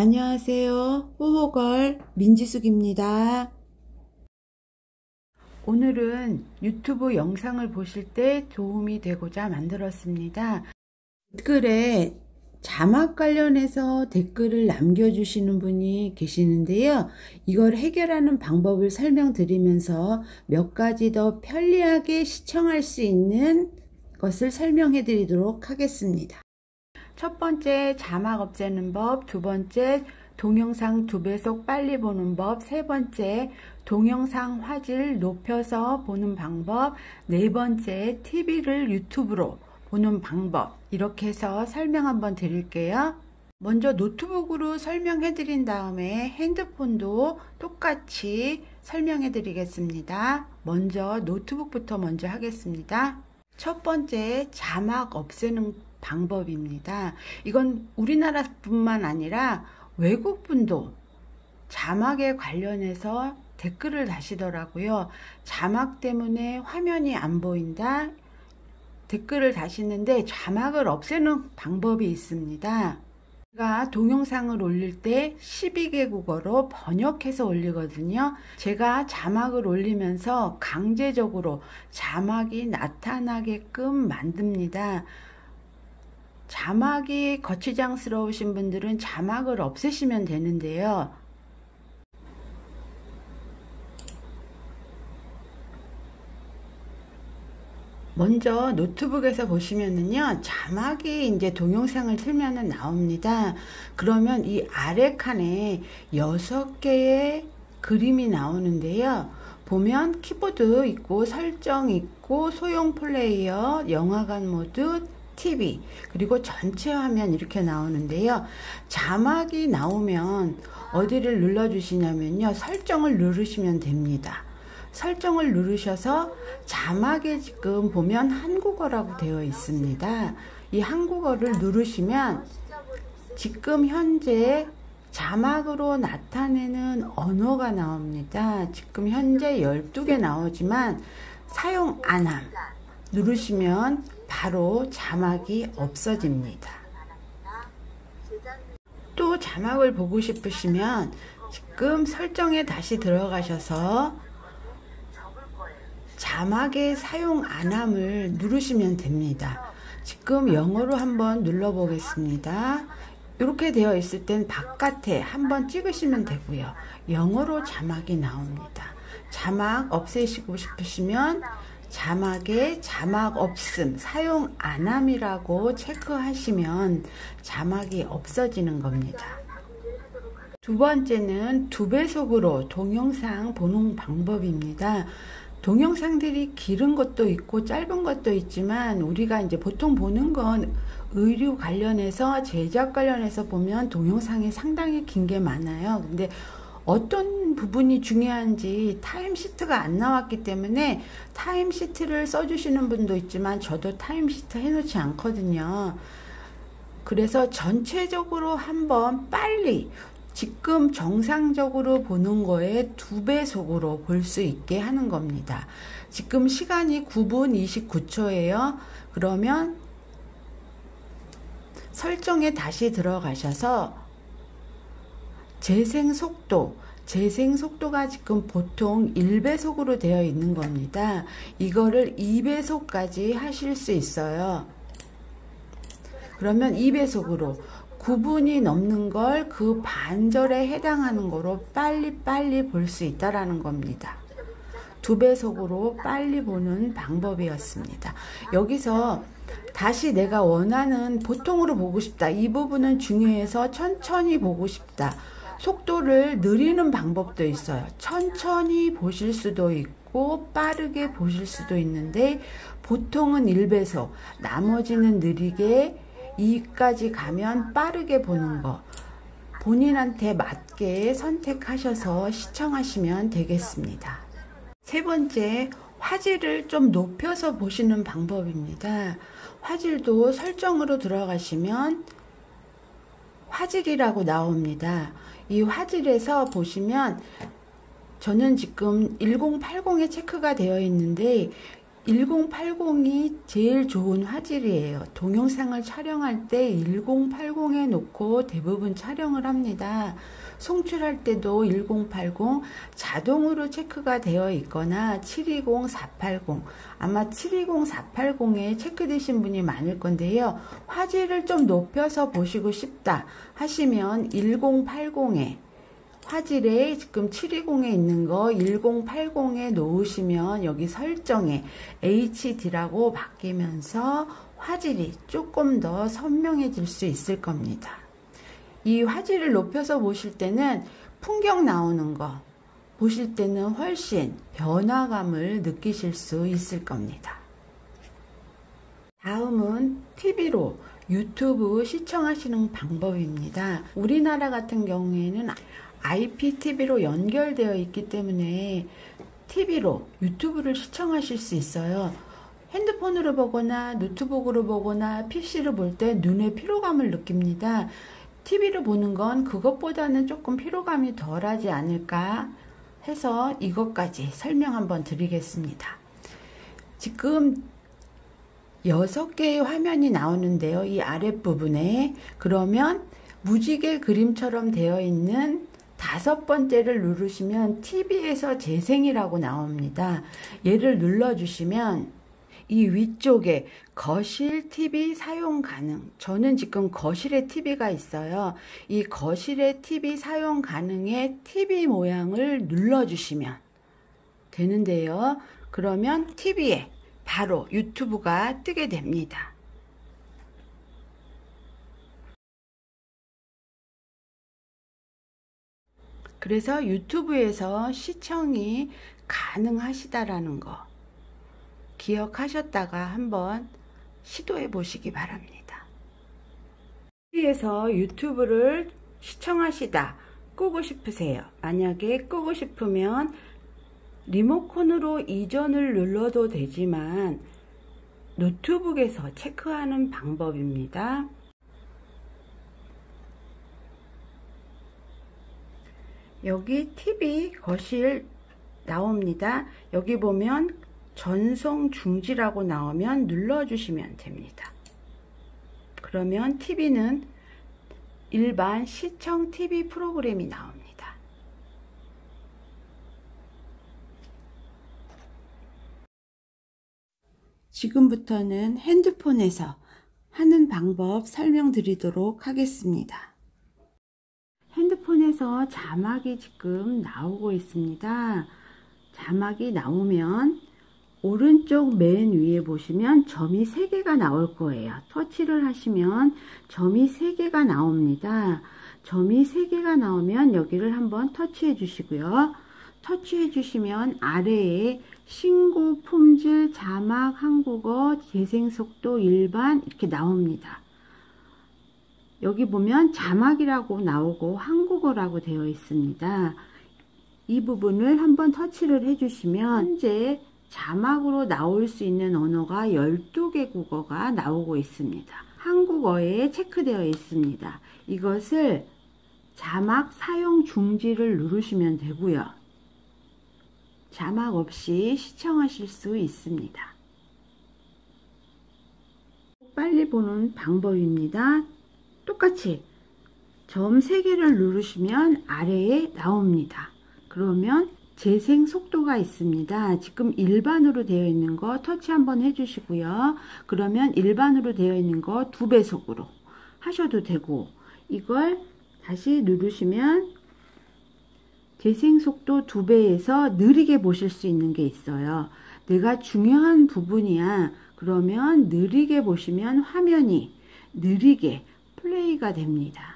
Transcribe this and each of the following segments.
안녕하세요. 호호걸 민지숙입니다. 오늘은 유튜브 영상을 보실 때 도움이 되고자 만들었습니다. 댓글에 자막 관련해서 댓글을 남겨주시는 분이 계시는데요. 이걸 해결하는 방법을 설명드리면서 몇 가지 더 편리하게 시청할 수 있는 것을 설명해 드리도록 하겠습니다. 첫 번째, 자막 없애는 법. 두 번째, 동영상 2배속 빨리 보는 법. 세 번째, 동영상 화질 높여서 보는 방법. 네 번째, TV를 유튜브로 보는 방법. 이렇게 해서 설명 한번 드릴게요. 먼저 노트북으로 설명해 드린 다음에 핸드폰도 똑같이 설명해 드리겠습니다. 먼저 노트북부터 먼저 하겠습니다. 첫 번째, 자막 없애는 방법입니다. 이건 우리나라 뿐만 아니라 외국 분도 자막에 관련해서 댓글을 다시더라고요. 자막 때문에 화면이 안 보인다. 댓글을 다시는데 자막을 없애는 방법이 있습니다. 제가 동영상을 올릴 때 12개 국어로 번역해서 올리거든요. 제가 자막을 올리면서 강제적으로 자막이 나타나게끔 만듭니다. 자막이 거추장스러우신 분들은 자막을 없애시면 되는데요. 먼저 노트북에서 보시면은요, 자막이 이제 동영상을 틀면은 나옵니다. 그러면 이 아래 칸에 6개의 그림이 나오는데요. 보면 키보드 있고 설정 있고 소형 플레이어, 영화관 모드, TV, 그리고 전체 화면 이렇게 나오는데요. 자막이 나오면 어디를 눌러 주시냐면요, 설정을 누르시면 됩니다. 설정을 누르셔서 자막에 지금 보면 한국어라고 되어 있습니다. 이 한국어를 누르시면 지금 현재 자막으로 나타내는 언어가 나옵니다. 지금 현재 12개 나오지만 사용 안함 누르시면 바로 자막이 없어집니다. 또 자막을 보고 싶으시면 지금 설정에 다시 들어가셔서 자막의 사용 안함을 누르시면 됩니다. 지금 영어로 한번 눌러 보겠습니다. 이렇게 되어 있을 땐 바깥에 한번 찍으시면 되고요. 영어로 자막이 나옵니다. 자막 없애시고 싶으시면 자막에 자막 없음, 사용 안함이라고 체크하시면 자막이 없어지는 겁니다. 두 번째는 2배속으로 동영상 보는 방법입니다. 동영상들이 길은 것도 있고 짧은 것도 있지만 우리가 이제 보통 보는 건 의류 관련해서 제작 관련해서 보면 동영상이 상당히 긴 게 많아요. 근데 어떤 부분이 중요한지 타임시트가 안 나왔기 때문에 타임시트를 써주시는 분도 있지만 저도 타임시트 해놓지 않거든요. 그래서 전체적으로 한번 빨리 지금 정상적으로 보는 거에 2배속으로 볼 수 있게 하는 겁니다. 지금 시간이 9분 29초예요. 그러면 설정에 다시 들어가셔서 재생 속도가 지금 보통 1배속으로 되어 있는 겁니다. 이거를 2배속까지 하실 수 있어요. 그러면 2배속으로 9분이 넘는 걸 그 반절에 해당하는 거로 빨리 볼 수 있다라는 겁니다. 2배속으로 빨리 보는 방법이었습니다. 여기서 다시 내가 원하는 보통으로 보고 싶다. 이 부분은 중요해서 천천히 보고 싶다. 속도를 느리는 방법도 있어요. 천천히 보실 수도 있고 빠르게 보실 수도 있는데 보통은 1배속, 나머지는 느리게 2까지 가면 빠르게 보는 거 본인한테 맞게 선택하셔서 시청하시면 되겠습니다. 세 번째, 화질을 좀 높여서 보시는 방법입니다. 화질도 설정으로 들어가시면 화질이라고 나옵니다. 이 화질에서 보시면 저는 지금 1080에 체크가 되어 있는데 1080이 제일 좋은 화질이에요. 동영상을 촬영할 때 1080에 놓고 대부분 촬영을 합니다. 송출할 때도 1080 자동으로 체크가 되어 있거나 720, 480 아마 720, 480에 체크되신 분이 많을 건데요. 화질을 좀 높여서 보시고 싶다 하시면 1080에 화질에 지금 720에 있는 거 1080에 놓으시면 여기 설정에 HD라고 바뀌면서 화질이 조금 더 선명해질 수 있을 겁니다. 이 화질을 높여서 보실 때는 풍경 나오는 거 보실 때는 훨씬 변화감을 느끼실 수 있을 겁니다. 다음은 TV로 유튜브 시청하시는 방법입니다. 우리나라 같은 경우에는 IPTV로 연결되어 있기 때문에 TV로 유튜브를 시청하실 수 있어요. 핸드폰으로 보거나 노트북으로 보거나 PC를 볼 때 눈의 피로감을 느낍니다. TV를 보는 건 그것보다는 조금 피로감이 덜하지 않을까 해서 이것까지 설명 한번 드리겠습니다. 지금 6개의 화면이 나오는데요. 이 아랫부분에 그러면 무지개 그림처럼 되어 있는 5번째를 누르시면 TV에서 재생이라고 나옵니다. 얘를 눌러주시면 이 위쪽에 거실 TV 사용 가능. 저는 지금 거실에 TV가 있어요. 이 거실에 TV 사용 가능의 TV 모양을 눌러주시면 되는데요. 그러면 TV에 바로 유튜브가 뜨게 됩니다. 그래서 유튜브에서 시청이 가능하시다라는 거 기억하셨다가 한번 시도해 보시기 바랍니다. TV에서 유튜브를 시청하시다 끄고 싶으세요. 만약에 끄고 싶으면 리모컨으로 이전을 눌러도 되지만 노트북에서 체크하는 방법입니다. 여기 TV 거실 나옵니다. 여기 보면 전송 중지라고 나오면 눌러주시면 됩니다. 그러면 TV는 일반 시청 TV 프로그램이 나옵니다. 지금부터는 핸드폰에서 하는 방법 설명드리도록 하겠습니다. 핸드폰에서 자막이 지금 나오고 있습니다. 자막이 나오면 오른쪽 맨 위에 보시면 점이 3개가 나올 거예요. 터치를 하시면 점이 3개가 나옵니다. 점이 3개가 나오면 여기를 한번 터치해 주시고요. 터치해 주시면 아래에 신고, 품질, 자막, 한국어, 재생속도, 일반 이렇게 나옵니다. 여기 보면 자막이라고 나오고 한국어라고 되어 있습니다. 이 부분을 한번 터치를 해주시면 현재 자막으로 나올 수 있는 언어가 12개 국어가 나오고 있습니다. 한국어에 체크되어 있습니다. 이것을 자막 사용 중지를 누르시면 되고요. 자막 없이 시청하실 수 있습니다. 빨리 보는 방법입니다. 똑같이 점 3개를 누르시면 아래에 나옵니다. 그러면 재생 속도가 있습니다. 지금 일반으로 되어 있는 거 터치 한번 해주시고요. 그러면 일반으로 되어 있는 거 2배속으로 하셔도 되고 이걸 다시 누르시면 재생 속도 2배에서 느리게 보실 수 있는 게 있어요. 내가 중요한 부분이야. 그러면 느리게 보시면 화면이 느리게 플레이가 됩니다.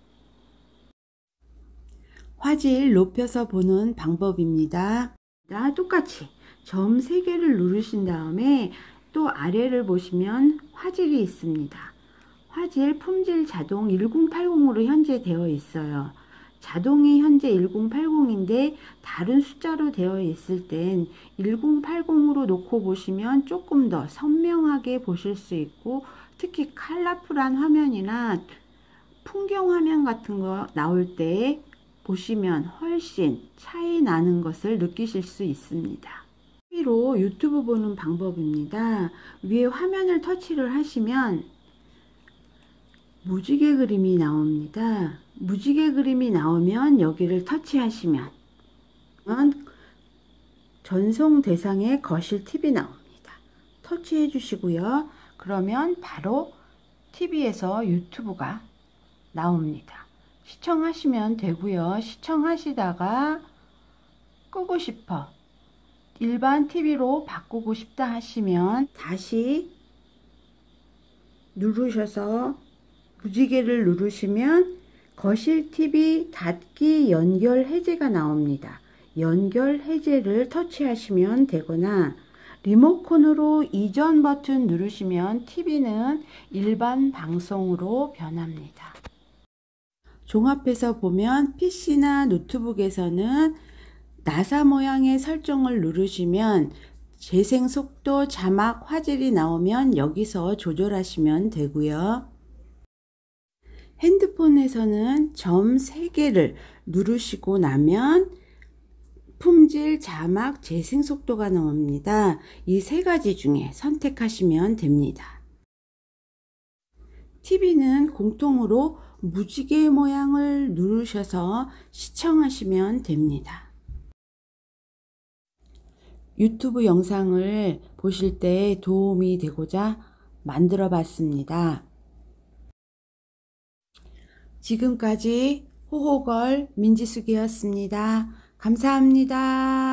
화질 높여서 보는 방법입니다. 똑같이 점 3개를 누르신 다음에 또 아래를 보시면 화질이 있습니다. 화질 품질 자동 1080으로 현재 되어 있어요. 자동이 현재 1080인데 다른 숫자로 되어 있을 땐 1080으로 놓고 보시면 조금 더 선명하게 보실 수 있고 특히 컬러풀한 화면이나 풍경 화면 같은 거 나올 때 보시면 훨씬 차이 나는 것을 느끼실 수 있습니다. TV로 유튜브 보는 방법입니다. 위에 화면을 터치를 하시면 무지개 그림이 나옵니다. 무지개 그림이 나오면 여기를 터치하시면 전송 대상의 거실 TV 나옵니다. 터치해 주시고요. 그러면 바로 TV에서 유튜브가 나옵니다. 시청하시면 되고요. 시청하시다가 끄고 싶어, 일반 TV로 바꾸고 싶다 하시면 다시 누르셔서 무지개를 누르시면 거실 TV 닫기 연결 해제가 나옵니다. 연결 해제를 터치하시면 되거나 리모컨으로 이전 버튼 누르시면 TV는 일반 방송으로 변합니다. 종합해서 보면 PC나 노트북에서는 나사 모양의 설정을 누르시면 재생 속도, 자막, 화질이 나오면 여기서 조절하시면 되고요. 핸드폰에서는 점 3개를 누르시고 나면 품질, 자막, 재생 속도가 나옵니다. 이 3가지 중에 선택하시면 됩니다. TV는 공통으로 무지개 모양을 누르셔서 시청하시면 됩니다. 유튜브 영상을 보실 때 도움이 되고자 만들어 봤습니다. 지금까지 호호걸 민지숙이었습니다. 감사합니다.